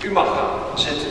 U mag gaan zitten.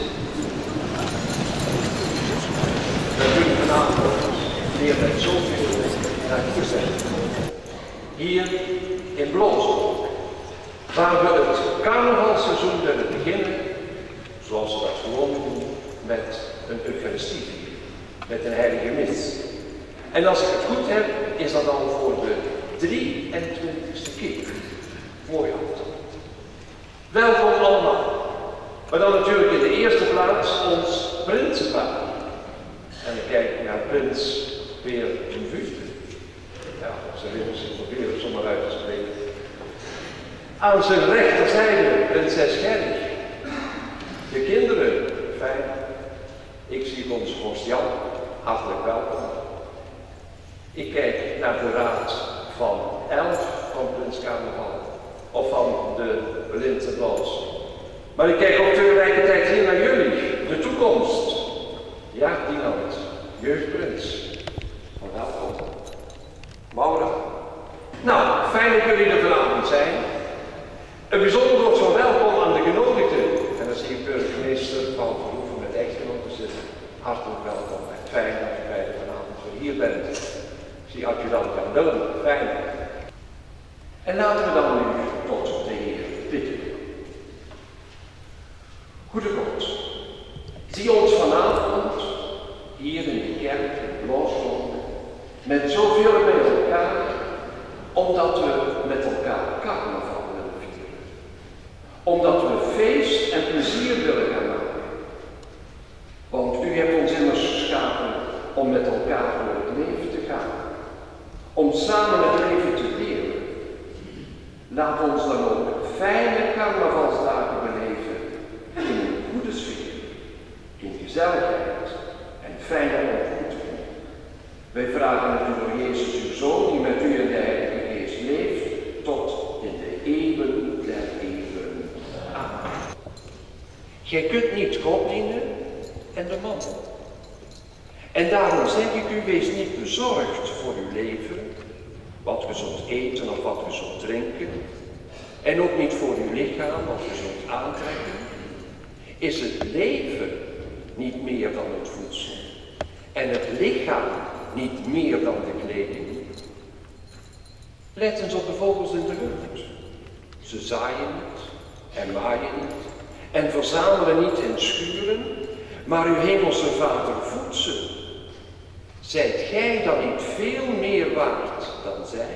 We kunnen vanavond weer met zoveel naartoe zijn. Hier in Blozem, waar we het carnavalseizoen willen beginnen, zoals we dat gewoon doen, met een Eucharistie, met een heilige mis. En als ik het goed heb, is dat dan voor de 23e keer. Mooi af. Welkom allemaal. Maar dan natuurlijk in de eerste plaats ons prinsenpaar. En ik kijk naar prins Peer de Vufte. Ja, ze willen zich proberen zomaar uit te spreken. Aan zijn rechterzijde prinses Gerry. De kinderen, fijn. Ik zie onze vorst Jan, hartelijk welkom. Ik kijk naar de raad van 11 van Prins Carnaval, of van de Lintenblaas. Maar ik kijk ook tegelijkertijd hier naar jullie, de toekomst. Ja, Dinant, jeugdprins. Van welkom. Maura. Nou, fijn dat jullie er vanavond zijn. Een bijzonder woord van welkom aan de genodigden. En dan zie ik burgemeester van Verhoeven met echtgenoten zitten. Hartelijk welkom en fijn dat u beiden vanavond weer hier bent. Ik zie adjudant Jan Willem, fijn. En laten we dan nu tot de Heer bidden. Goede God, zie ons vanavond hier in de kerk in Blozem met zoveel bij elkaar, omdat we met elkaar carnaval willen vieren. Omdat we feest en plezier willen gaan maken. Want u hebt ons immers geschapen om met elkaar door het leven te gaan. Om samen het leven te delen. Laat ons dan ook fijne carnavalsdagen beleven in een goede sfeer, in gezelligheid en fijne ontmoetingen. Wij vragen het u door Jezus uw Zoon, die met u en de Heilige Geest leeft, tot in de eeuwen der eeuwen. Amen. Gij kunt niet God dienen en de man. En daarom zeg ik u, wees niet bezorgd voor uw leven, wat ge zult eten of wat ge zult drinken, en ook niet voor uw lichaam, wat ge zult aantrekken. Is het leven niet meer dan het voedsel, en het lichaam niet meer dan de kleding? Let eens op de vogels in de lucht. Ze zaaien niet en maaien niet en verzamelen niet in schuren, maar uw hemelse Vader voedt ze. Zijt gij dan niet veel meer waard dan zij?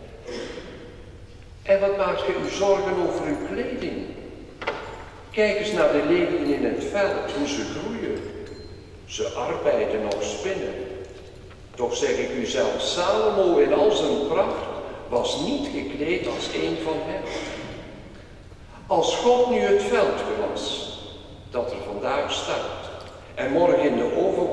En wat maakt gij u zorgen over uw kleding? Kijk eens naar de leliën in het veld, hoe ze groeien. Ze arbeiden of spinnen. Toch zeg ik u, zelfs Salomo in al zijn pracht was niet gekleed als een van hen. Als God nu het veldgewas dat er vandaag staat en morgen in de oven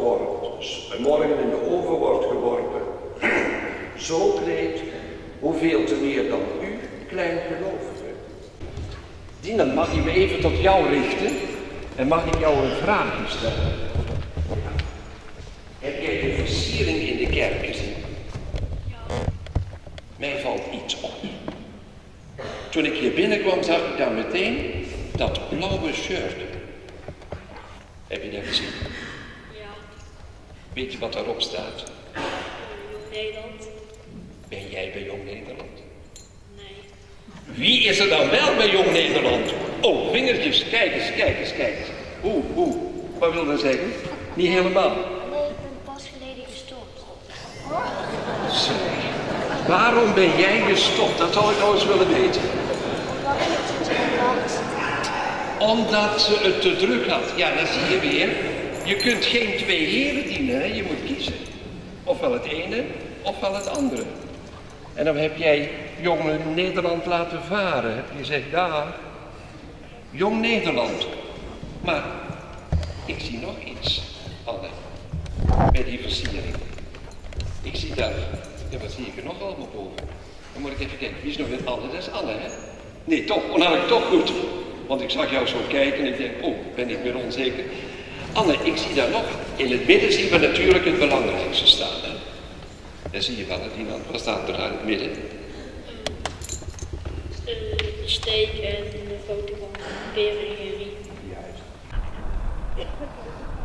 wordt geworpen, zo kleedt, hoeveel te meer dan u, kleingelovige. Dienan, mag ik me even tot jou richten en mag ik jou een vraag stellen? Heb jij de versiering in de kerk gezien? Ja. Mij valt iets op. Toen ik hier binnenkwam zag ik daar meteen dat blauwe shirt. Heb je dat gezien? Ja. Weet je wat daarop staat? Jong Nederland. Ben jij bij Jong Nederland? Nee. Wie is er dan wel bij Jong Nederland? Oh, vingertjes, kijk eens, kijk eens, kijk eens. Hoe? Wat wil dat zeggen? Niet helemaal. Nee, ik ben pas geleden gestopt. Sorry. Waarom ben jij gestopt? Dat zou ik nou eens willen weten. Omdat ik het te druk had. Omdat ze het te druk had. Ja, dat zie je weer. Je kunt geen twee heren dienen, hè? Je moet kiezen. Ofwel het ene, ofwel het andere. En dan heb jij Jong Nederland laten varen. Heb je gezegd, daar, Jong Nederland. Maar ik zie nog iets, Anne, bij die versiering. Ik zie daar, ja, wat zie ik er nog allemaal boven? Dan moet ik even kijken, wie is nog weer Anne? Dat is Anne, hè? Nee, toch, dan had ik toch goed. Want ik zag jou zo kijken en ik denk, oh, ben ik weer onzeker. Anne, ik zie daar nog, in het midden zien we natuurlijk het belangrijkste staan. Hè? Dat zie je wel, iemand. Wat staat er aan het midden? Een steek en een foto van Peer en Gerry. Ja. Ja.